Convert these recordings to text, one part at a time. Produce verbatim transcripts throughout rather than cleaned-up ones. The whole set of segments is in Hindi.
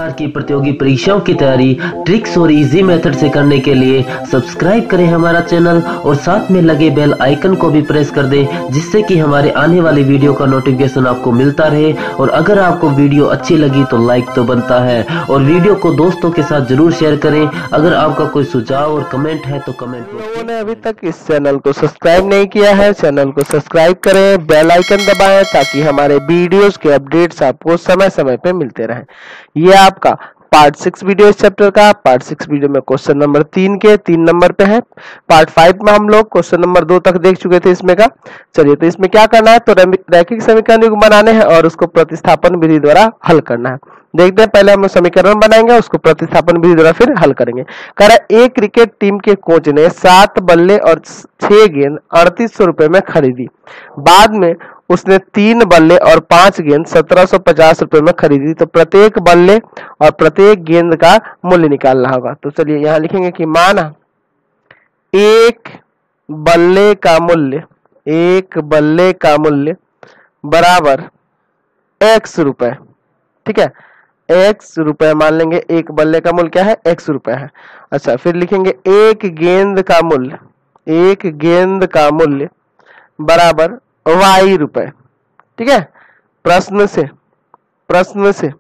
प्रकार की प्रतियोगी परीक्षाओं की तैयारी ट्रिक्स और इजी मेथड से करने के लिए सब्सक्राइब करें हमारा चैनल और साथ में लगे बेल आइकन को भी प्रेस कर दें, जिससे कि हमारे आने वाली वीडियो का नोटिफिकेशन आपको मिलता रहे। और अगर आपको वीडियो अच्छी लगी तो लाइक तो बनता है, और वीडियो को दोस्तों के साथ जरूर शेयर करें। अगर आपका कोई सुझाव और कमेंट है तो कमेंट में। लोगों ने अभी तक इस चैनल को सब्सक्राइब नहीं किया है, चैनल को सब्सक्राइब करें, बेल आइकन दबाएं ताकि हमारे वीडियोस के अपडेट्स आपको समय समय पे मिलते रहें। ये आपका पार्ट सिक्स वीडियो इस चैप्टर का। पार्ट सिक्स वीडियो में क्वेश्चन नंबर तीन के तीन नंबर पे है। पार्ट फाइव में हम लोग क्वेश्चन नंबर दो तक देख चुके थे इसमें का। चलिए, तो इसमें क्या करना है, तो रैखिक समीकरण युग्म बनाने हैं और उसको प्रतिस्थापन विधि द्वारा हल करना है। देखते हैं, पहले हम समीकरण बनाएंगे, उसको प्रतिस्थापन विधि द्वारा फिर हल करेंगे। कह रहा है एक क्रिकेट टीम के कोच ने सात बल्ले और छह गेंद अड़तीस सौ रुपए में खरीदी। बाद में उसने तीन बल्ले और पांच गेंद सत्रह सौ पचास रुपए में खरीदी। तो प्रत्येक बल्ले और प्रत्येक गेंद का मूल्य निकालना होगा। तो चलिए यहाँ लिखेंगे कि माना एक बल्ले का मूल्य एक बल्ले का मूल्य बराबर एक्स रुपए। ठीक है, एक्स रुपए मान लेंगे। एक बल्ले का मूल्य क्या है, एक्स रुपए है। अच्छा, फिर लिखेंगे एक गेंद का मूल्य एक गेंद का मूल्य बराबर वाई रुपए। ठीक है, प्रश्न से प्रश्न से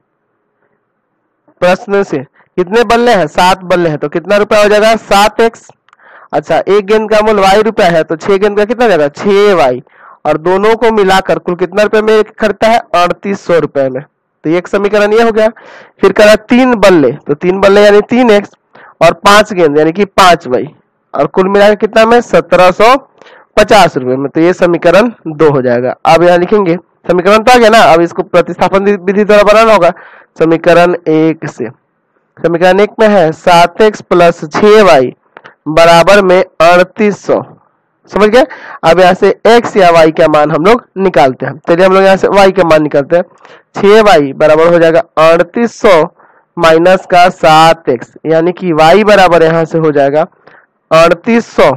प्रश्न से कितने बल्ले हैं, सात बल्ले हैं, तो कितना रुपया हो जाएगा, सात एक्स। अच्छा, एक गेंद का मूल्य वाई रुपया है तो छह गेंद का कितना जाएगा, छह वाई, और दोनों को मिलाकर कुल कितना रुपए में खरीदता है, अड़तीस सौ रुपए में। तो एक समीकरण ये हो गया। फिर करा तीन बल्ले, तो तीन बल्ले यानी तीन एक्स, और पांच गेंद यानी कि पांच वाई, और कुल मिलाकर कितना में, सत्रह सौ पचास रुपए में। तो ये समीकरण दो हो जाएगा। अब यहाँ लिखेंगे, समीकरण तो आ गया ना, अब इसको प्रतिस्थापन विधि द्वारा बनाना होगा। समीकरण एक से, समीकरण एक में है सात एक्स प्लस छह वाई बराबर में अड़तीस सौ। समझ गए। अब यहाँ से x या y का मान हम लोग निकालते हैं। चलिए हम लोग यहाँ से y का मान निकालते हैं। छह वाई बराबर हो जाएगा अड़तीस सौ माइनस का सात एक्स, यानी कि y बराबर यहाँ से हो जाएगा अड़तीस सौ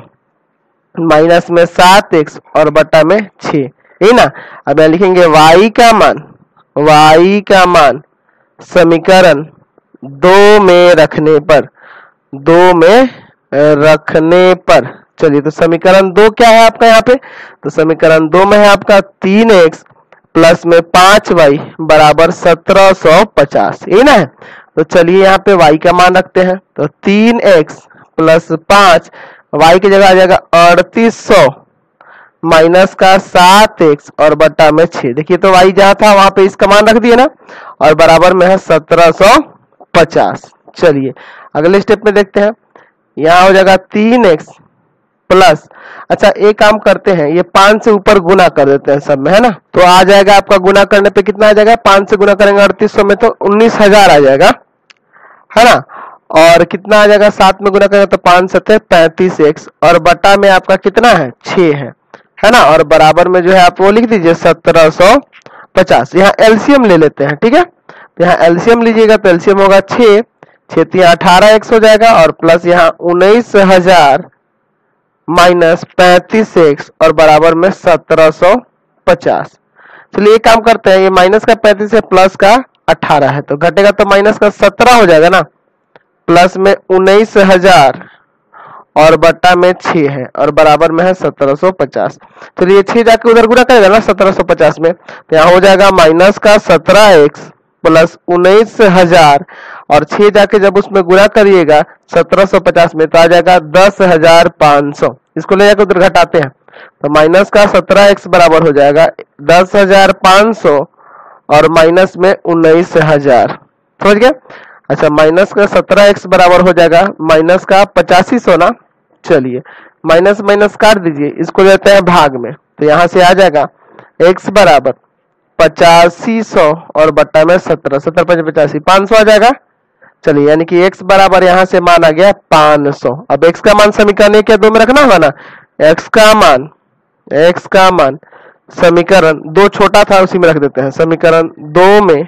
माइनस में सात एक्स और बटा में छह, है ना। अब यहाँ लिखेंगे y का मान y का मान समीकरण दो में रखने पर दो में रखने पर चलिए, तो समीकरण दो क्या है आपका यहाँ पे, तो समीकरण दो में है आपका तीन एक्स प्लस में पांच वाई बराबर सत्रह सौ पचास, ये ना है। तो चलिए यहाँ पे y का मान रखते हैं, तो तीन एक्स प्लस पांच, y की जगह आ जाएगा अड़तीस सौ माइनस का सात एक्स और बटा में छह। देखिए, तो y जहाँ था वहां पे इसका मान रख दिए ना, और बराबर में है सत्रह सौ पचास। चलिए अगले स्टेप में देखते हैं। यहाँ हो जाएगा तीन एक्स प्लस, अच्छा एक काम करते हैं, ये पांच से ऊपर गुना कर देते हैं सब में, है ना। तो आ जाएगा आपका गुना करने पे कितना आ जाएगा, पांच से गुना करेंगे अड़तीस सौ में तो उन्नीस हजार आ जाएगा, है ना। और कितना आ जाएगा, सात में गुना करेंगे तो पांच सत्ते पैंतीस एक्स, और बटा में आपका कितना है, छह है, है ना। और बराबर में जो है आप वो लिख दीजिए सत्रह सौ पचास। यहाँ एलसीएम ले लेते हैं। ठीक है, तो यहाँ एलसीएम लीजिएगा तो एलसीएम होगा छह छह अठारह एक्स हो जाएगा, और प्लस यहाँ उन्नीस हजार माइनस पैंतीस एक्स और बराबर में सत्रह सौ पचास। चलिए एक काम करते हैं, ये माइनस का पैंतीस है प्लस का अठारह है, तो घटेगा तो माइनस का सत्रह हो जाएगा ना, प्लस में उन्नीस हजार और बटा में छह है, और बराबर में है सत्रह सौ पचास। चलिए छह जाके उधर गुना करेगा ना सत्रह सौ पचास में, तो यहाँ हो जाएगा माइनस का सत्रह एक्स प्लस उन्नीस हजार, और छह जाके जब उसमें गुना करिएगा सत्रह सौ पचास में तो आ जाएगा दस हजार पांच सौ। इसको ले जाकर उधर घटाते हैं तो माइनस का सत्रह एक्स बराबर हो जाएगा दस हजार पांच सौ और माइनस में उन्नीस हजार। समझ गए। अच्छा, माइनस का सत्रह एक्स बराबर हो जाएगा माइनस का पचासी सौ ना। चलिए माइनस माइनस काट दीजिए, इसको देते हैं भाग में, तो यहाँ से आ जाएगा एक्स बराबर पचासी सौ और बट्टा में सत्रह, सत्तर पचास पचासी, पांच सौ आ जाएगा। चलिए यानी कि x बराबर यहाँ से मान आ गया पांच सौ। अब x का मान समीकरण एक या दो में रखना होगा ना, x का मान x का मान समीकरण दो छोटा था उसी में रख देते हैं। समीकरण दो में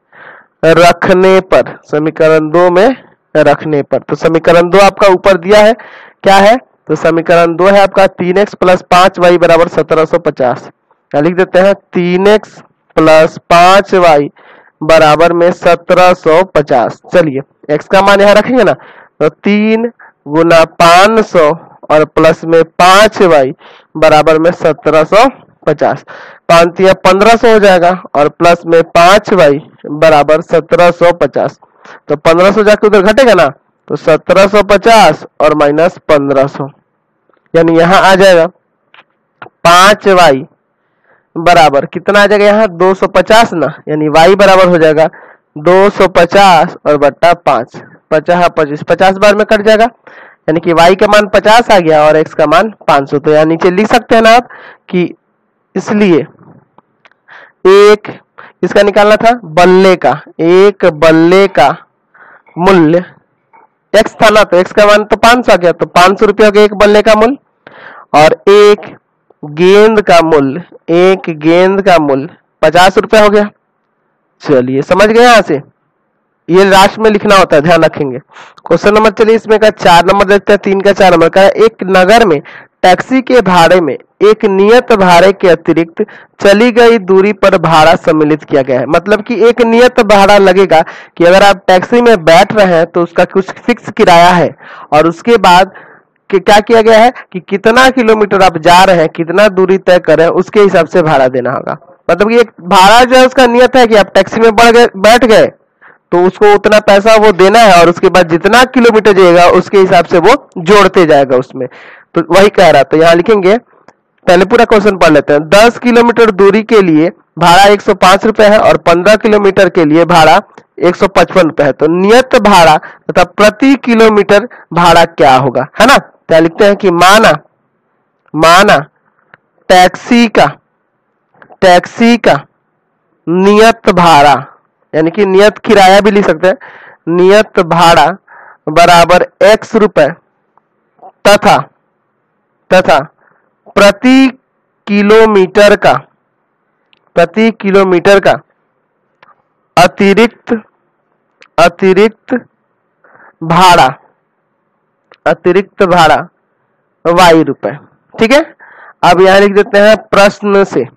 रखने पर समीकरण दो में रखने पर तो समीकरण दो आपका ऊपर दिया है क्या है, तो समीकरण दो है आपका तीन एक्स प्लस पांच वाई बराबर सत्रह सौ पचास। लिख देते हैं तीन एक्स प्लस पांच वाई बराबर में सत्रह सौ पचास। चलिए x का मान यहाँ रखेंगे ना, तो तीन गुना पाँच सौ और प्लस में पांच वाई बराबर में सत्रह सौ पचास। पांच या पंद्रह सौ हो जाएगा और प्लस में पांच वाई बराबर सत्रह सौ पचास। तो पंद्रह सौ जाके उधर घटेगा ना, तो सत्रह सौ पचास और माइनस पंद्रह सौ, यानी यहाँ आ जाएगा पांच वाई बराबर कितना आ जाएगा यहाँ दो सौ पचास ना, यानी y बराबर हो जाएगा दो सौ पचास और बट्टा पांच, पचास पच्चीस पचास बार में कट जाएगा, यानी कि y का मान पचास आ गया और x का मान पाँच सौ। तो यहाँ नीचे लिख सकते हैं ना आप कि इसलिए एक इसका निकालना था बल्ले का, एक बल्ले का मूल्य x था ना, तो x का मान तो पाँच सौ आ गया, तो पाँच सौ रुपये हो गया एक बल्ले का मूल्य, और एक गेंद का मूल्य, एक गेंद का मूल्य पचास रुपया हो गया। चलिए समझ गए, यहां से ये राशि में लिखना होता है, ध्यान रखेंगे। क्वेश्चन नंबर चलिए इसमें का चार नंबर देखते हैं, तीन का चार नंबर का, एक नगर में टैक्सी के भाड़े में एक नियत भाड़े के अतिरिक्त चली गई दूरी पर भाड़ा सम्मिलित किया गया है। मतलब कि एक नियत भाड़ा लगेगा कि अगर आप टैक्सी में बैठ रहे हैं तो उसका कुछ फिक्स किराया है, और उसके बाद कि क्या किया गया है कि कितना किलोमीटर आप जा रहे हैं, कितना दूरी तय कर रहे हैं, उसके हिसाब से भाड़ा देना होगा। मतलब कि एक भाड़ा जो है उसका नियत है कि आप टैक्सी में बढ़ गए बैठ गए तो उसको उतना पैसा वो देना है, और उसके बाद जितना किलोमीटर जाएगा उसके हिसाब से वो जोड़ते जाएगा उसमें। तो वही कह रहा, तो यहाँ लिखेंगे, पहले पूरा क्वेश्चन पढ़ लेते हैं। दस किलोमीटर दूरी के लिए भाड़ा एक सौ पांच रुपए है और पंद्रह किलोमीटर के लिए भाड़ा एक सौ पचपन रुपए है। तो नियत भाड़ा तथा प्रति किलोमीटर भाड़ा क्या होगा, है ना। क्या लिखते हैं कि माना माना टैक्सी का टैक्सी का नियत भाड़ा, यानी कि नियत किराया भी लिख सकते हैं, नियत भाड़ा बराबर एक्स रुपए तथा तथा प्रति किलोमीटर का प्रति किलोमीटर का अतिरिक्त अतिरिक्त भाड़ा अतिरिक्त भाड़ा वाई रुपए। ठीक है, अब यहां लिख देते हैं प्रश्न से।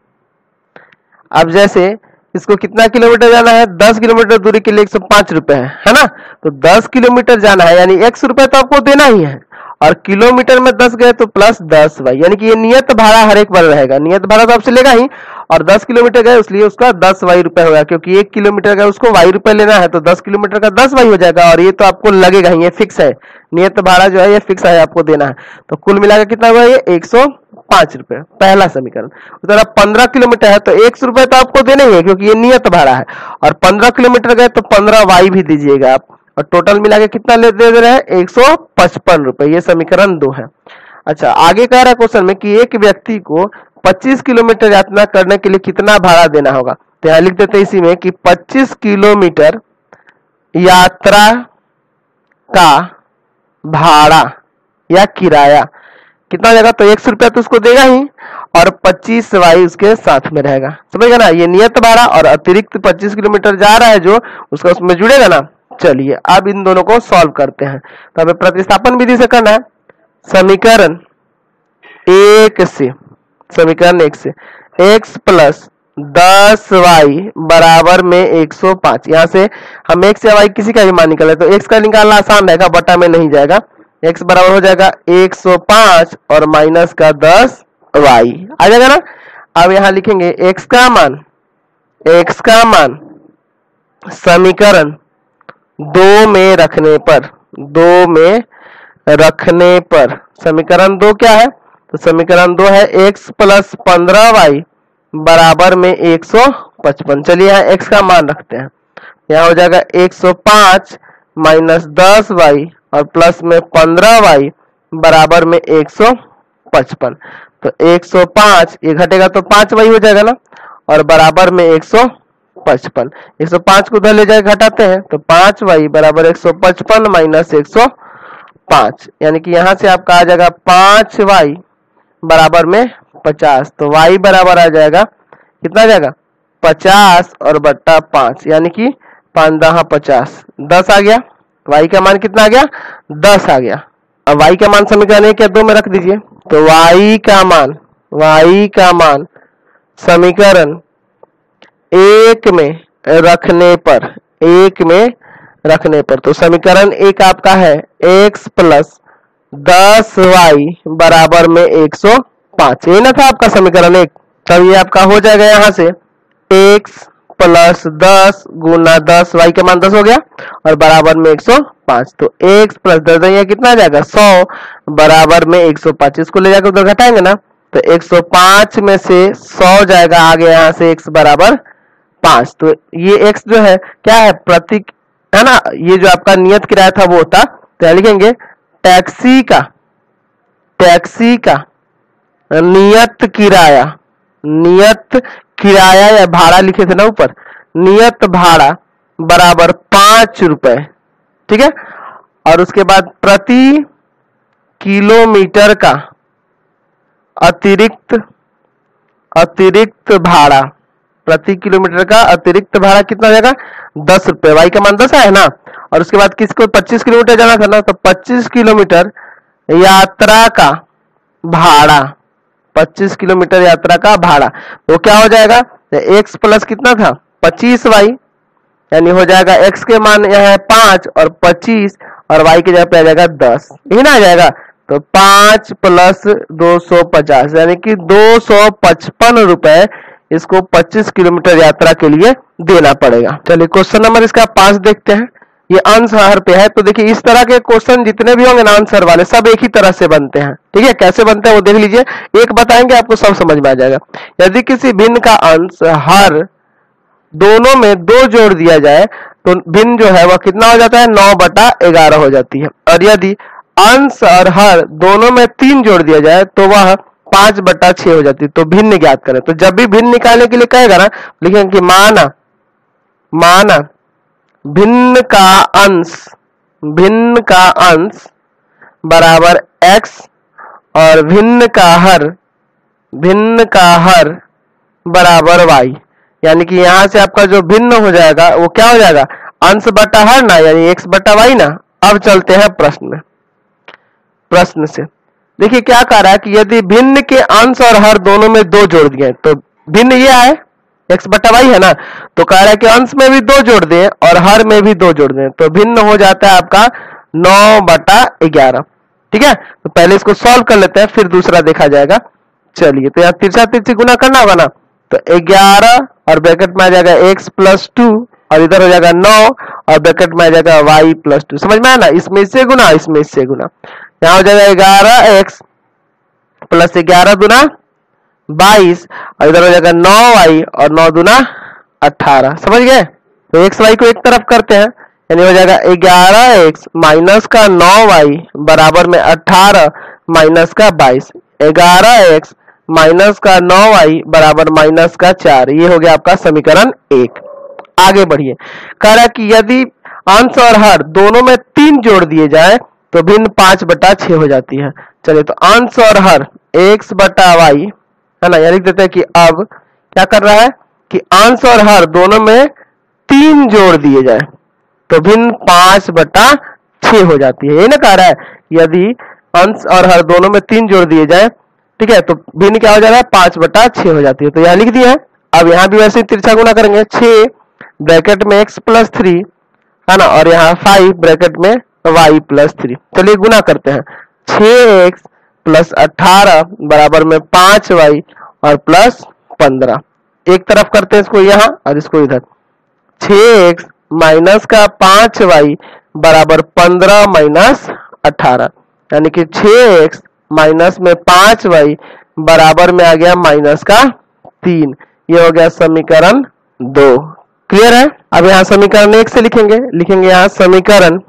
अब जैसे इसको कितना किलोमीटर जाना है, दस किलोमीटर दूरी के लिए एक सौ पांच रुपए है, है ना। तो दस किलोमीटर जाना है यानी एक सौ रुपए तो आपको देना ही है, और किलोमीटर में दस गए तो प्लस दस वाई, यानी कि ये नियत भाड़ा हर एक बार रहेगा। नियत भाड़ा तो आपसे लेगा ही, और दस किलोमीटर गए इसलिए उसका दस वाई रुपए होगा, क्योंकि एक किलोमीटर का उसको वाई रुपए लेना है, तो दस किलोमीटर का दस वाई हो जाएगा, और ये तो आपको लगेगा ही, ये फिक्स है। नियत भाड़ा जो है ये फिक्स है, आपको देना है। तो कुल मिलाकर कितना हुआ ये एक सौ पांच रुपए, पहला समीकरण। उधर पंद्रह किलोमीटर है तो एक सौ रुपए तो आपको देना ही है क्योंकि ये नियत भाड़ा है, और पंद्रह किलोमीटर गए तो पंद्रह वाई भी दीजिएगा आप, और टोटल मिला के कितना ले दे रहे हैं एक सौ पचपन रुपए। ये समीकरण दो है। अच्छा, आगे कह रहा है क्वेश्चन में कि एक व्यक्ति को पच्चीस किलोमीटर यात्रा करने के लिए कितना भाड़ा देना होगा। तो यहाँ लिख देते हैं इसी में कि पच्चीस किलोमीटर यात्रा का भाड़ा या किराया कितना जाएगा, तो एक सौ रुपया तो उसको देगा ही, और पच्चीस वाई उसके साथ में रहेगा। समझ गया ना, ये नियत भाड़ा और अतिरिक्त पच्चीस किलोमीटर जा रहा है जो उसका उसमें जुड़ेगा ना। चलिए अब इन दोनों को सॉल्व करते हैं। तो हमें प्रतिस्थापन विधि से करना है। समीकरण एक से समीकरण एक से x प्लस दस वाई बराबर में एक सौ पांच। यहाँ से हम x या y किसी का भी मान निकाले तो x का निकालना आसान रहेगा, बटा में नहीं जाएगा। x बराबर हो जाएगा एक सौ पांच और माइनस का दस वाई आ जाएगा ना। अब यहाँ लिखेंगे x का मान x का मान समीकरण दो में रखने पर दो में रखने पर समीकरण दो क्या है, तो समीकरण दो है x प्लस पंद्रह वाई बराबर में एक सौ पचपन। चलिए यहाँ x का मान रखते हैं, यहाँ हो जाएगा एक सौ पांच माइनस दस वाई और प्लस में पंद्रह वाई बराबर में एक सौ पचपन। तो एक सौ पांच ये घटेगा तो पांच वाई हो जाएगा ना, और बराबर में एक सौ पचपन। एक सौ पांच को उधर ले जाकर घटाते हैं तो पांच वाई बराबर एक सौ पचपन माइनस एक सौ पांच, यानी कि यहाँ से आपका आ जाएगा पांच वाई बराबर में पचास। तो y बराबर आ जाएगा कितना आ जाएगा पचास और बट्टा पांच, यानी कि पांच दहा पचास, दस आ गया। y का मान कितना आ गया दस आ गया। अब y का मान समीकरण एक या दो में रख दीजिए। तो y का मान y का मान समीकरण एक में रखने पर, एक में रखने पर, तो समीकरण एक आपका है x प्लस दस वाई बराबर में एक सौ पांच। ये ना था आपका समीकरण एक। तब ये आपका हो जाएगा यहाँ से x प्लस दस गुना दस, वाई का मान दस हो गया और बराबर में एक सौ पांच। तो x प्लस दस यहाँ कितना आ जाएगा सौ बराबर में एक सौ पांच। इसको ले जाकर उधर घटाएंगे ना तो एक सौ पांच में से सौ जाएगा आगे, यहाँ से x बराबर पांच। तो ये x जो है क्या है, प्रतीक है ना। ये जो आपका नियत किराया था वो था, तो लिखेंगे टैक्सी का, टैक्सी का नियत किराया, नियत किराया या भाड़ा लिखे थे ना ऊपर, नियत भाड़ा बराबर पांच रुपए, ठीक है। और उसके बाद प्रति किलोमीटर का अतिरिक्त अतिरिक्त भाड़ा, प्रति किलोमीटर का अतिरिक्त भाड़ा कितना हो जाएगा दस रुपए, वाई का मान दस है ना। और उसके बाद किसको पच्चीस किलोमीटर जाना था ना, तो पच्चीस किलोमीटर यात्रा का भाड़ा, पच्चीस किलोमीटर यात्रा का भाड़ा वो क्या हो जाएगा, एक्स प्लस कितना था पच्चीस वाई, यानी हो जाएगा एक्स के मान यह है पांच और पच्चीस और वाई के जगह पे आ जाएगा दस, यही ना आ जाएगा। तो पांच प्लस दो सौ पचास यानी कि दो सौ पचपन रुपए इसको पच्चीस किलोमीटर यात्रा के लिए देना पड़ेगा। चलिए क्वेश्चन नंबर इसका पांच देखते हैं। ये आंसर पे है, तो देखिए इस तरह के क्वेश्चन जितने भी होंगे ना आंसर वाले सब एक ही तरह से बनते हैं, ठीक है। कैसे बनते हैं वो देख लीजिए, एक बताएंगे आपको सब समझ में आ जाएगा। यदि किसी भिन्न का अंश हर दोनों में दो जोड़ दिया जाए तो भिन्न जो है वह कितना हो जाता है, नौ बटा ग्यारह हो जाती है। और यदि अंश और हर दोनों में तीन जोड़ दिया जाए तो वह पांच बटा छह हो जाती है। तो भिन्न ज्ञात करें। तो जब भी भिन्न निकालने के लिए कहेगा ना, लिखेंगे कि माना माना भिन्न का अंश, भिन्न का अंश बराबर x और भिन्न का हर, भिन्न का हर बराबर y, यानी कि यहां से आपका जो भिन्न हो जाएगा वो क्या हो जाएगा, अंश बटा हर ना, यानी x बटा y ना। अब चलते हैं प्रश्न में। प्रश्न से देखिए क्या कह रहा है कि यदि भिन्न के अंश और हर दोनों में दो जोड़ दिए, तो भिन्न ये है x बटा वाई है ना, तो कह रहा है कि अंश में भी दो जोड़ दें और हर में भी दो जोड़ दें, तो भिन्न हो जाता है आपका नौ बटा ग्यारह, ठीक है। तो पहले इसको सॉल्व कर लेते हैं फिर दूसरा देखा जाएगा। चलिए तो यहाँ तिरछा तिरछी गुना करना होगा ना, तो ग्यारह और ब्रैकेट में आ जाएगा x प्लस टू और इधर हो जाएगा नौ और ब्रैकेट में आ जाएगा y प्लस टू। समझ में आया ना, इसमें इससे गुना इसमें इससे गुना, यहाँ हो जाएगा ग्यारह एक्स प्लस ग्यारह दुना बाईस और इधर हो जाएगा नौ वाई और नौ दुना अठारह। समझ गए। तो एक्स वाई को एक तरफ करते हैं, यानी हो जाएगा ग्यारह एक्स माइनस का नौ वाई बराबर में अठारह माइनस का बाईस, ग्यारह एक्स माइनस का नौ वाई बराबर माइनस का चार। ये हो गया आपका समीकरण एक। आगे बढ़िए, कह रहा है कि यदि अंश और हर दोनों में तीन जोड़ दिए जाए तो भिन्न पांच बटा छह हो जाती है। चलिए तो अंश और हर एक्स बटा वाई है ना, यानी लिख देते हैं कि अब क्या कर रहा है कि अंश और हर दोनों में तीन जोड़ दिए जाए तो भिन्न पांच बटा छह हो जाती है। ये ना कह रहा है यदि अंश और हर दोनों में तीन जोड़ दिए जाए, ठीक है, तो भिन्न क्या हो जा रहा है, पांच बटा छह हो जाती है। तो यहाँ लिख दिया है। अब यहाँ भी वैसे ही तिरछा गुना करेंगे, छह ब्रैकेट में एक्स प्लस थ्री है ना, और यहाँ फाइव ब्रैकेट में वाई प्लस थ्री। चलिए गुना करते हैं, छह एक्स प्लस अठारह बराबर में पांच वाई और प्लस पंद्रह। एक तरफ करते हैं इसको यहाँ और इसको इधर, छह एक्स माइनस का पांच वाई बराबर पंद्रह माइनस अठारह, यानी कि छह एक्स माइनस में पांच वाई बराबर में आ गया माइनस का तीन। ये हो गया समीकरण दो। क्लियर है। अब यहाँ समीकरण एक से लिखेंगे, लिखेंगे यहाँ समीकरण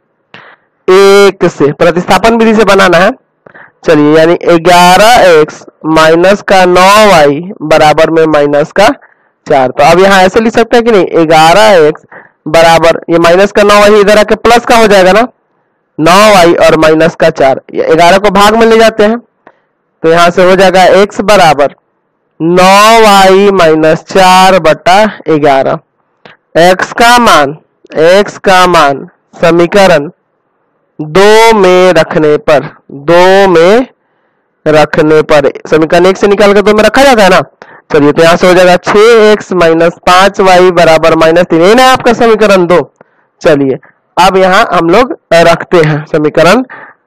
एक से, प्रतिस्थापन विधि से बनाना है। चलिए, यानी ग्यारह एक्स माइनस का नौ वाई बराबर में माइनस का चार। तो अब यहाँ ऐसे लिख सकते हैं कि नहीं, ग्यारह एक्स बराबर ये माइनस का नौ वाई इधर आके प्लस का हो जाएगा ना, नौ वाई और माइनस का चार, ग्यारह को भाग में ले जाते हैं तो यहाँ से हो जाएगा एक्स बराबर नौ वाई माइनस चार बटा ग्यारह। एक्स का मान एक्स का मान समीकरण दो में रखने पर, दो में रखने पर समीकरण एक से निकाल कर दो में रखा जाता है ना, चलिए तो यहां से हो जाएगा छह एक्स माइनस पांच वाई बराबर माइनस तीन, यही ना आपका समीकरण दो। चलिए अब यहां हम लोग रखते हैं समीकरण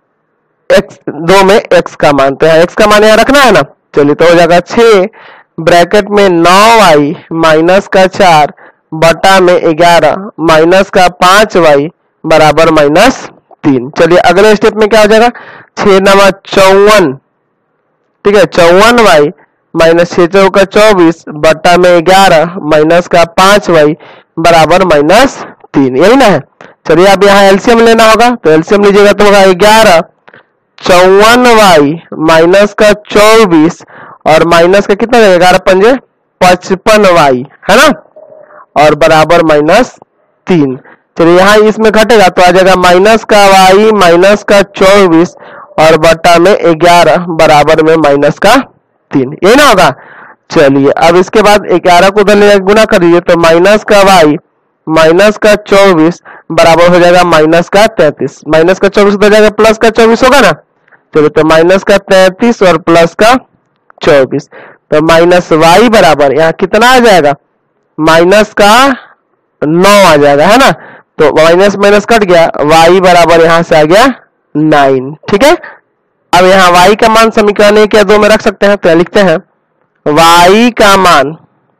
x दो में x का मान, तो यहाँ x का मान यहाँ रखना है ना। चलिए तो हो जाएगा छह ब्रैकेट में नौ वाई माइनस का चार बटा में ग्यारह माइनस का पांच वाई बराबर माइनस तीन। चलिए अगले स्टेप में क्या हो जाएगा, छह नवा चौवन, ठीक है, चौवन वाई माइनस छह चौका चौबीस बटा में ग्यारह माइनस का पांच वाई बराबर माइनस तीन, यही ना है। चलिए अब यहाँ एलसीएम लेना होगा, तो एलसीएम लीजिएगा तो होगा ग्यारह चौवन वाई माइनस का चौबीस और माइनस का कितना देगा, ग्यारह पंजे पचपन वाई, है ना, और बराबर माइनस तीन। चलिए यहाँ इसमें घटेगा तो आ जाएगा माइनस का वाई माइनस का चौबीस और बटा में ग्यारह बराबर में माइनस का तीन, यही ना होगा। चलिए अब इसके बाद ग्यारह को उधर गुना कर दीजिए तो माइनस का वाई माइनस का चौबीस बराबर हो जाएगा माइनस का तैतीस, माइनस का चौबीस उधर जाएगा प्लस का चौबीस होगा ना। चलिए तो माइनस का तैतीस और प्लस का चौबीस, तो माइनस वाई बराबर यहाँ कितना आ जाएगा, माइनस का नौ आ जाएगा, है ना। तो माइनस माइनस कट गया, वाई बराबर यहां से आ गया नाइन, ठीक है। अब यहाँ y का मान समीकरण एक या दो में रख सकते हैं, तो लिखते हैं y का मान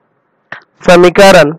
समीकरण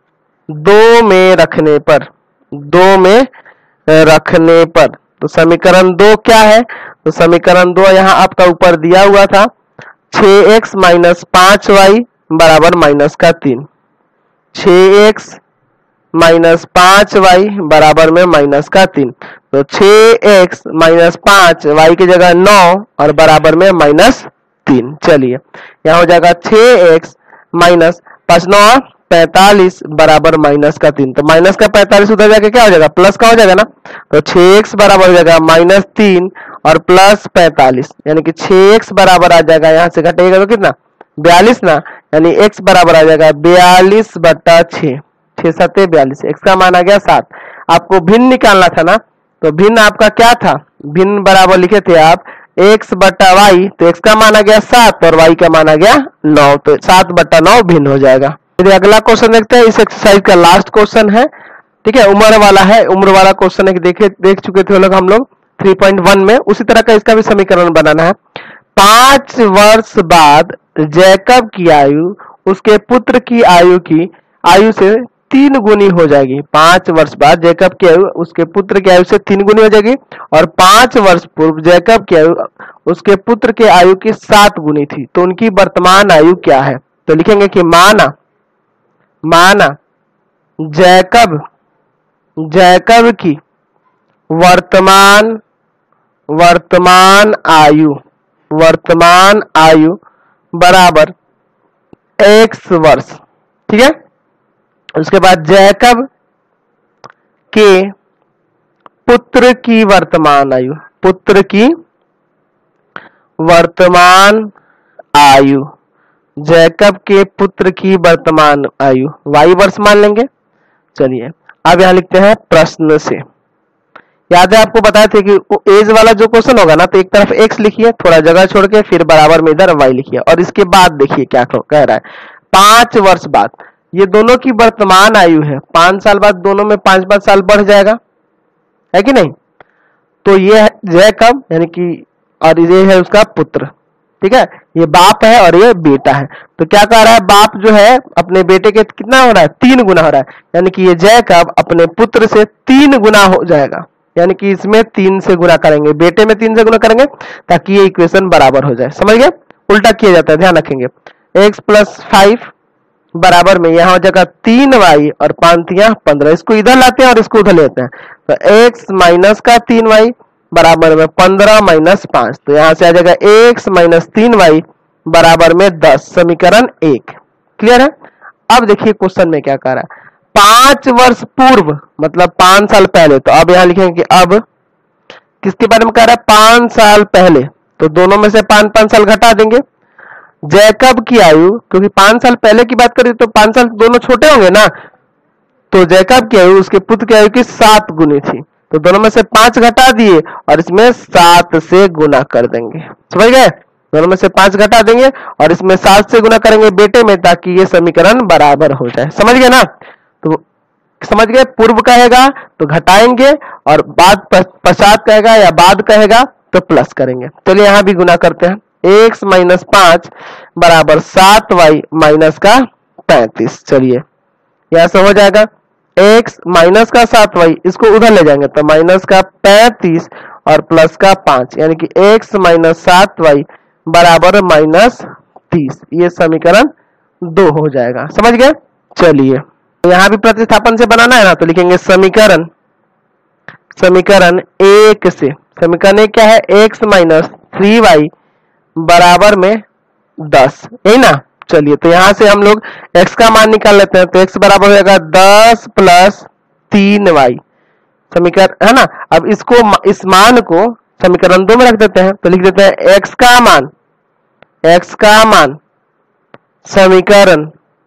दो में रखने पर, दो में रखने पर, तो समीकरण दो क्या है, तो समीकरण दो यहाँ आपका ऊपर दिया हुआ था छह एक्स माइनस पांच वाई बराबर माइनस का तीन, छह एक्स माइनस पांच वाई बराबर में माइनस का तीन, तो छह एक्स माइनस पांच वाई की जगह नौ और बराबर में माइनस तीन। चलिए यहाँ हो जाएगा छह एक्स माइनस पांच नौ पैंतालीस बराबर माइनस का तीन, तो माइनस का पैंतालीस उधर जाके क्या हो जाएगा, प्लस का हो जाएगा ना। तो छह एक्स बराबर हो जाएगा माइनस तीन और प्लस पैंतालीस, यानी कि छह एक्स बराबर आ जाएगा, यहाँ से घटेगा तो कितना बयालीस ना, यानी एक्स बराबर आ जाएगा बयालीस बट्टा छह, छह सत्ते बयालीस, एक्स का मान आ गया सात। आपको भिन्न निकालना था ना, तो भिन्न आपका क्या था, भिन्न बराबर लिखे थे आप x बट्टा वाई, तो x का मान आ गया सात और y का मान आ गया नौ, तो सात बट्टा नौ भिन्न हो जाएगा। फिर अगला क्वेश्चन देखते हैं, इस एक्सरसाइज का लास्ट क्वेश्चन है, ठीक है, उम्र वाला है, उम्र वाला क्वेश्चन है, देखे देख चुके थे लोग हम लोग तीन पॉइंट वन में, उसी तरह का इसका भी समीकरण बनाना है। पांच वर्ष बाद जैकब की आयु उसके पुत्र की आयु की आयु से तीन गुनी हो जाएगी। पांच वर्ष बाद जैकब की आयु उसके पुत्र की आयु से तीन गुनी हो जाएगी और पांच वर्ष पूर्व जैकब की आयु उसके पुत्र के आयु की सात गुनी थी, तो उनकी वर्तमान आयु क्या है। तो लिखेंगे कि माना माना जैकब जैकब की वर्तमान वर्तमान आयु वर्तमान आयु बराबर एक्स वर्ष, ठीक है। उसके बाद जैकब के पुत्र की वर्तमान आयु पुत्र की वर्तमान आयु जैकब के पुत्र की वर्तमान आयु वाई वर्ष मान लेंगे। चलिए अब यहां लिखते हैं प्रश्न से। याद है आपको बताए थे कि एज वाला जो क्वेश्चन होगा ना, तो एक तरफ एक्स लिखिए, थोड़ा जगह छोड़ के, फिर बराबर में इधर वाई लिखिए, और इसके बाद देखिए क्या कह रहा है। पांच वर्ष बाद, ये दोनों की वर्तमान आयु है, पांच साल बाद दोनों में पांच पांच साल बढ़ जाएगा, है कि नहीं। तो ये जैकब यानी कि, और ये है उसका पुत्र, ठीक है, ये बाप है और ये बेटा है। तो क्या कह रहा है, बाप जो है अपने बेटे के कितना हो रहा है, तीन गुना हो रहा है, यानी कि ये जैकब अपने पुत्र से तीन गुना हो जाएगा, यानी कि इसमें तीन से गुना करेंगे, बेटे में तीन से गुना करेंगे ताकि ये इक्वेशन बराबर हो जाए। समझ गए, उल्टा किया जाता है, ध्यान रखेंगे। एक्स प्लस फाइव बराबर में यहाँ हो जाएगा तीन वाई और पांतियां पंद्रह, इसको इधर लाते हैं और इसको उधर लेते हैं, तो एक्स माइनस का तीन वाई बराबर में पंद्रह माइनस पांच, तो यहाँ से आ जाएगा एक्स माइनस तीन वाई बराबर में दस, समीकरण एक। क्लियर है। अब देखिए क्वेश्चन में क्या कह रहा है, पांच वर्ष पूर्व मतलब पांच साल पहले, तो अब यहाँ लिखेंगे कि अब किसके बारे में कह रहा है, पांच साल पहले, तो दोनों में से पांच पांच साल घटा देंगे। जैकब की आयु, क्योंकि पांच साल पहले की बात करें तो पांच साल दोनों छोटे होंगे ना, तो जैकब की आयु उसके पुत्र की आयु की सात गुनी थी, तो दोनों में से पांच घटा दिए और इसमें सात से गुना कर देंगे। समझ गए। दोनों में से पांच घटा देंगे और इसमें सात से गुना करेंगे बेटे में, ताकि ये समीकरण बराबर हो जाए। समझ गए ना? तो समझ गए, पूर्व कहेगा तो घटाएंगे और बाद पश्चात कहेगा या बाद कहेगा तो प्लस करेंगे। चलिए यहां भी गुना करते हैं। एक्स माइनस पांच बराबर सात वाई माइनस का पैंतीस। चलिए यहां से हो जाएगा x माइनस का सात वाई, इसको उधर ले जाएंगे तो माइनस का पैंतीस और प्लस का पांच, यानी कि x माइनस सात वाई बराबर माइनस तीस। ये समीकरण दो हो जाएगा। समझ गए? चलिए यहां भी प्रतिस्थापन से बनाना है ना, तो लिखेंगे समीकरण समीकरण एक से, समीकरण एक क्या है, x माइनस थ्री वाई बराबर में दस, यही ना। चलिए तो यहां से हम लोग x का मान निकाल लेते हैं, तो x बराबर हो जाएगा दस प्लस तीन वाई, समीकरण है ना। अब इसको इस मान को समीकरण दो में रख देते हैं, तो लिख देते हैं x का मान x का मान समीकरण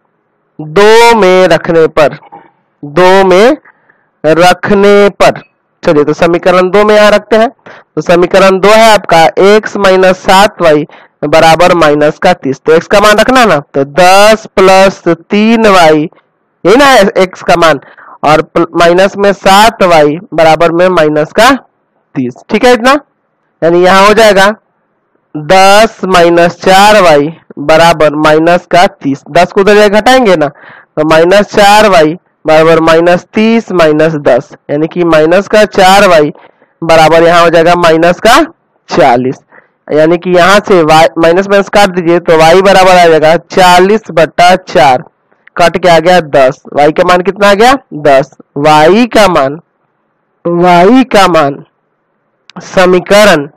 दो में रखने पर दो में रखने पर चलिए तो समीकरण दो में यहां रखते हैं, तो समीकरण दो है आपका x माइनस सात वाई बराबर माइनस का तीस। तो x का मान रखना ना, तो दस प्लस तीन वाई, यही ना x का मान, और माइनस में सात वाई बराबर में माइनस का तीस। ठीक है इतना, यानी यहां हो जाएगा दस माइनस चार वाई बराबर माइनस का तीस। दस को उधर घटाएंगे ना, तो माइनस चार वाई बराबर माइनस तीस माइनस दस, यानी कि माइनस का चार वाई बराबर यहाँ हो जाएगा माइनस का चालीस। यानी कि यहाँ से y माइनस माइनस काट दीजिए तो y बराबर आ जाएगा चालीस बट्टा चार, कट के आ गया दस। y का मान कितना आ गया? दस। y का मान y का मान समीकरण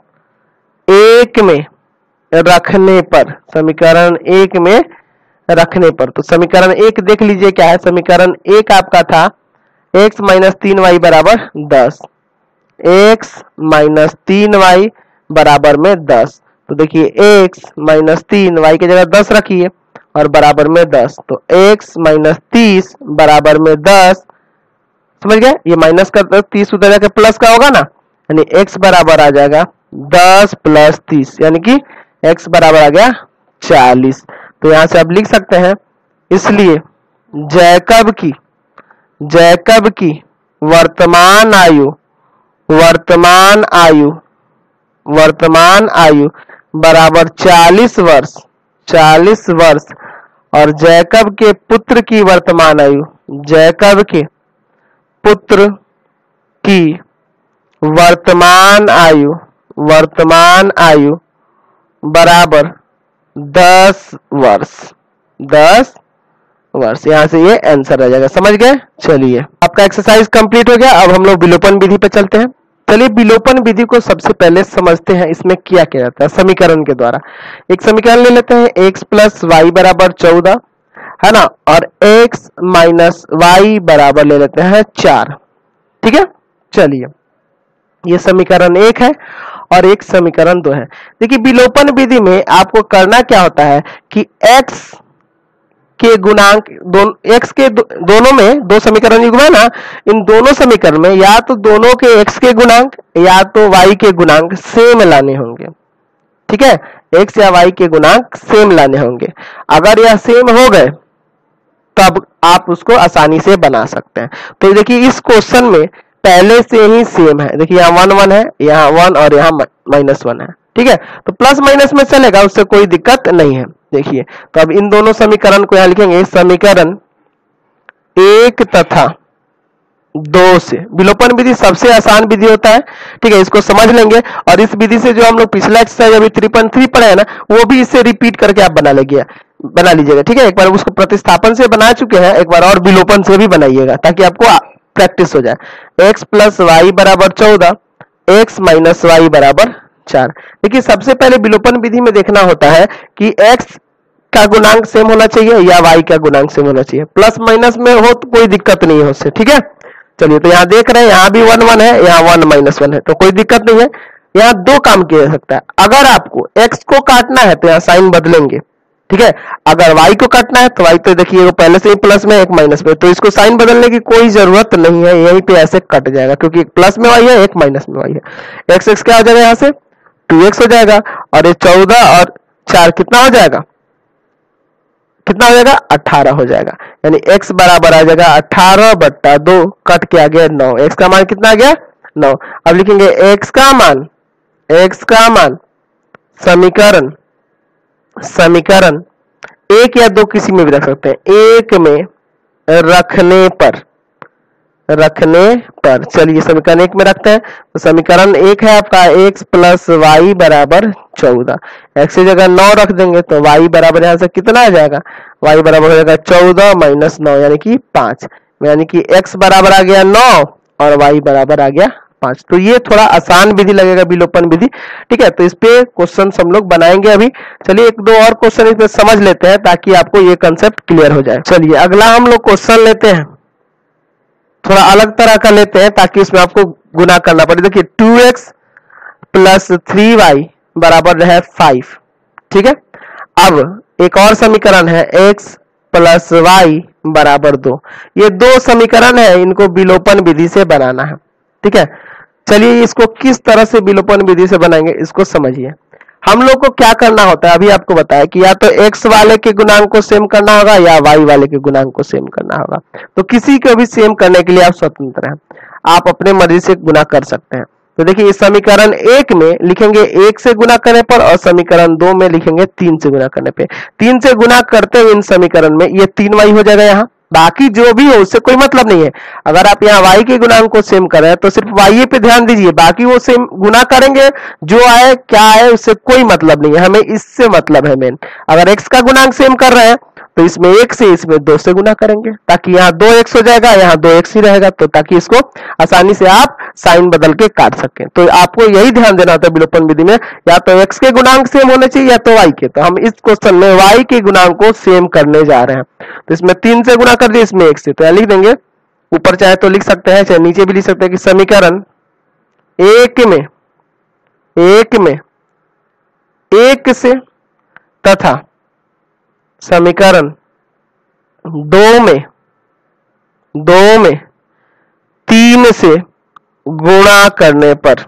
एक में रखने पर समीकरण एक में रखने पर तो समीकरण एक देख लीजिए क्या है। समीकरण एक आपका था x माइनस तीन वाई बराबर दस, x माइनस तीन वाई बराबर में दस। तो देखिए x माइनस तीन वाई की जगह दस रखिए और बराबर में दस, तो x माइनस तीस बराबर में दस। समझ गए? ये माइनस का तीस उधर जाके प्लस का होगा ना, यानी x बराबर आ जाएगा दस प्लस तीस, यानी कि x बराबर आ गया चालीस। तो यहां से आप लिख सकते हैं, इसलिए जैकब की जैकब की वर्तमान आयु वर्तमान आयु वर्तमान आयु बराबर चालीस वर्ष चालीस वर्ष और जैकब के पुत्र की वर्तमान आयु जैकब के पुत्र की वर्तमान आयु वर्तमान आयु बराबर दस वर्ष दस वर्ष। यहां से ये आंसर आ जाएगा। समझ गए? चलिए आपका एक्सरसाइज कंप्लीट हो गया। अब हम लोग विलोपन विधि पे चलते हैं। चलिए विलोपन विधि को सबसे पहले समझते हैं, इसमें क्या किया जाता है समीकरण के द्वारा। एक समीकरण ले लेते हैं, x प्लस वाई बराबर चौदह, है ना, और x माइनस वाई बराबर ले लेते हैं चार। ठीक है, चलिए ये समीकरण एक है और एक समीकरण दो है। देखिए विलोपन विधि में आपको करना क्या होता है कि x के गुणांक दोनों x के दो, दोनों में दो समीकरण युग्म है ना, इन दोनों समीकरण में या तो दोनों के x के गुणांक या तो y के गुणांक सेम लाने होंगे। ठीक है, x या y के गुणांक सेम लाने होंगे। अगर यह सेम हो गए तब आप उसको आसानी से बना सकते हैं। तो देखिए इस क्वेश्चन में पहले से ही सेम है। देखिए यहाँ वन वन है, यहाँ वन और यहाँ माइनस वन है। ठीक है, तो प्लस माइनस में चलेगा, उससे कोई दिक्कत नहीं है। देखिए तो अब इन दोनों समीकरण को यहाँ लिखेंगे, समीकरण एक तथा दो से। विलोपन विधि सबसे आसान विधि होता है। ठीक है, इसको समझ लेंगे और इस विधि से जो हम लोग पिछला एक्सरसाइज अभी थ्री पॉइंट थ्री पढ़े हैं ना, वो भी इससे रिपीट करके आप बना लेंगे बना लीजिएगा। ठीक है, एक बार उसको प्रतिस्थापन से बना चुके हैं, एक बार और विलोपन से भी बनाइएगा ताकि आपको प्रैक्टिस हो जाए। x प्लस वाई बराबर चौदह, x माइनस वाई बराबर चार। देखिए सबसे पहले विलोपन विधि में देखना होता है कि x का गुणांक सेम होना चाहिए या y का गुणांक सेम होना चाहिए। प्लस माइनस में हो तो कोई दिक्कत नहीं है उससे। ठीक है, चलिए तो यहाँ देख रहे हैं यहाँ भी वन वन है, यहाँ वन माइनस वन है, तो कोई दिक्कत नहीं है। यहाँ दो काम किया जा सकता है। अगर आपको x को काटना है तो यहाँ साइन बदलेंगे। ठीक है, अगर y को काटना है तो y तो देखिए पहले से ही प्लस में एक माइनस में, तो इसको साइन बदलने की कोई जरूरत नहीं है, यहीं पे ऐसे कट जाएगा क्योंकि एक प्लस में y है एक माइनस में y है। x x क्या हो जाएगा यहाँ से टू एक्स हो जाएगा, और ये चौदह और चार कितना हो जाएगा, कितना हो जाएगा, अठारह हो जाएगा। यानी x बराबर आ जाएगा अठारह बट्टा दो, कट के आ गया नौ। x का मान कितना आ गया, नौ। अब लिखेंगे x का मान, x का मान समीकरण समीकरण एक या दो किसी में भी रख सकते हैं, एक में रखने पर रखने पर चलिए समीकरण एक में रखते हैं। तो समीकरण एक है आपका x प्लस वाई बराबर चौदह। x की जगह नौ रख देंगे तो y बराबर यहां से कितना आ जाएगा, y बराबर हो जाएगा चौदह माइनस नौ यानी कि पांच। यानी कि x बराबर आ गया नौ और y बराबर आ गया पांच। तो ये थोड़ा आसान विधि लगेगा, विलोपन विधि, ठीक है। तो इस पे क्वेश्चन हम लोग बनाएंगे अभी। चलिए एक दो और क्वेश्चन इस पे समझ लेते हैं ताकि आपको ये कंसेप्ट क्लियर हो जाए। चलिए अगला हम लोग क्वेश्चन लेते हैं, थोड़ा अलग तरह का लेते हैं ताकि इसमें आपको गुना करना पड़े। देखिए two x plus three y बराबर है फाइव, ठीक है। अब एक और समीकरण है x प्लस वाई बराबर दो। ये दो समीकरण है, इनको विलोपन विधि से बनाना है, ठीक है। चलिए इसको किस तरह से विलोपन विधि से बनाएंगे इसको समझिए। हम लोग को क्या करना होता है, अभी आपको बताया कि या तो x वाले के गुणांक को सेम करना होगा या y वाले के गुणांक को सेम करना होगा। तो किसी को भी सेम करने के लिए आप स्वतंत्र हैं, आप अपने मर्जी से गुना कर सकते हैं। तो देखिए इस समीकरण एक में लिखेंगे एक से गुना करने पर, और समीकरण दो में लिखेंगे तीन से गुना करने पे। तीन से गुना करते हुए इन समीकरण में ये तीन वाई हो जाएगा, यहाँ बाकी जो भी हो उससे कोई मतलब नहीं है। अगर आप यहाँ y के गुणांक को सेम कर रहे हैं तो सिर्फ y पे ध्यान दीजिए, बाकी वो सेम गुना करेंगे, जो आए क्या आए उससे कोई मतलब नहीं है, हमें इससे मतलब है मेन। अगर x का गुणांक सेम कर रहे हैं तो इसमें एक से इसमें दो से गुना करेंगे ताकि यहाँ दो एक्स हो जाएगा, यहाँ दो एक्स ही रहेगा, तो ताकि इसको आसानी से आप साइन बदल के काट सकें। तो आपको यही ध्यान देना होता है विलोपन विधि में, या तो x के गुणांक सेम होने चाहिए या तो y के। तो हम इस क्वेश्चन में y के गुणांक को सेम करने जा रहे हैं। तो इसमें तीन से गुना कर दिए, इसमें एक से, तो यहाँ लिख देंगे, ऊपर चाहे तो लिख सकते हैं चाहे नीचे भी लिख सकते हैं कि समीकरण एक में एक में एक से तथा समीकरण दो में दो में तीन से गुणा करने पर,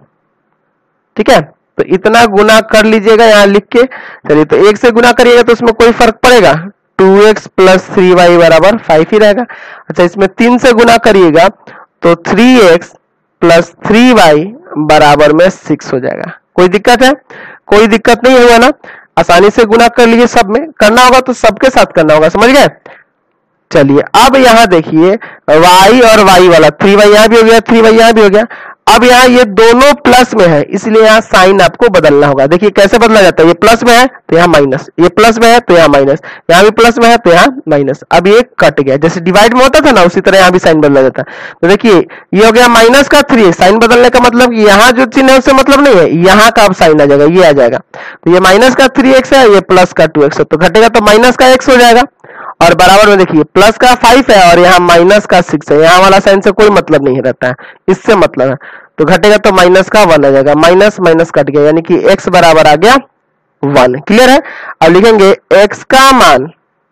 ठीक है। तो इतना गुना कर लीजिएगा यहाँ लिख के। चलिए तो एक से गुना करिएगा तो उसमें कोई फर्क पड़ेगा, two x plus three y बराबर फाइव ही रहेगा। अच्छा इसमें तीन से गुना करिएगा तो three x plus three y बराबर में सिक्स हो जाएगा। कोई दिक्कत है, कोई दिक्कत नहीं हुआ ना, आसानी से गुना कर लीजिए। सब में करना होगा तो सबके साथ करना होगा, समझ गए। चलिए अब यहाँ देखिए y और y वाला, थ्री वाई यहाँ भी हो गया, थ्री वाई यहाँ भी हो गया। अब यहाँ ये दोनों प्लस में है, इसलिए यहाँ साइन आपको बदलना होगा। देखिए कैसे बदला जाता है, ये प्लस में है तो यहाँ माइनस, ये प्लस में है तो यहाँ माइनस, यहाँ भी प्लस में है तो यहाँ माइनस। अब ये कट गया, जैसे डिवाइड में होता था ना उसी तरह यहाँ भी साइन बदला जाता है। तो देखिए ये हो गया माइनस का थ्री, साइन बदलने का मतलब यहाँ जो चिन्ह है उससे मतलब नहीं है, यहाँ का अब साइन आ जाएगा, ये आ जाएगा। तो ये माइनस का थ्री एक्स है, ये प्लस का टू एक्स है, तो घटेगा तो माइनस का एक्स हो जाएगा। और बराबर में देखिए प्लस का फाइव है और यहाँ माइनस का सिक्स है, यहाँ वाला साइन से कोई मतलब नहीं रहता है, इससे मतलब है। तो घटेगा तो माइनस का वन आ जाएगा, माइनस माइनस कट गया, यानी कि x बराबर आ गया वन। क्लियर है। अब लिखेंगे x का मान,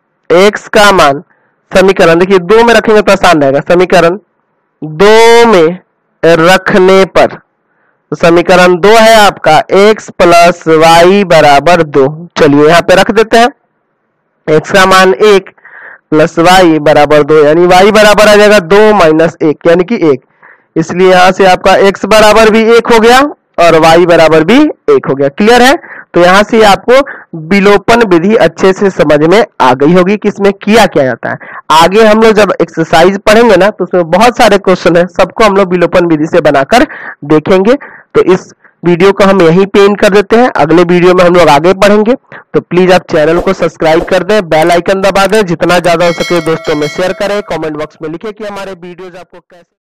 x का मान समीकरण, देखिए दो में रखेंगे तो आसान रहेगा, समीकरण दो में रखने पर, तो समीकरण दो है आपका x प्लस वाई बराबर दो। चलिए यहाँ पे रख देते हैं, x का मान एक प्लस वाई बराबर दो, यानी y बराबर आ जाएगा दो माइनस एक यानी कि एक। इसलिए यहां से आपका x बराबर भी एक हो गया और y बराबर भी एक हो गया। क्लियर है। तो यहां से आपको विलोपन विधि अच्छे से समझ में आ गई होगी कि इसमें किया क्या जाता है। आगे हम लोग जब एक्सरसाइज पढ़ेंगे ना तो उसमें बहुत सारे क्वेश्चन है, सबको हम लोग विलोपन विधि से बनाकर देखेंगे। तो इस वीडियो को हम यहीं पे एंड कर देते हैं, अगले वीडियो में हम लोग आगे पढ़ेंगे। तो प्लीज आप चैनल को सब्सक्राइब कर दें, बेल आइकन दबा दें, जितना ज्यादा हो सके दोस्तों में शेयर करें, कमेंट बॉक्स में लिखें कि हमारे वीडियोज आपको कैसे